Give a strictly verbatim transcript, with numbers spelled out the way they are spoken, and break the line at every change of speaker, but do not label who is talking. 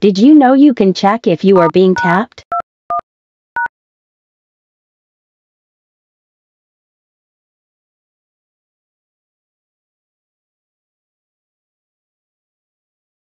Did you know you can check if you are being tapped?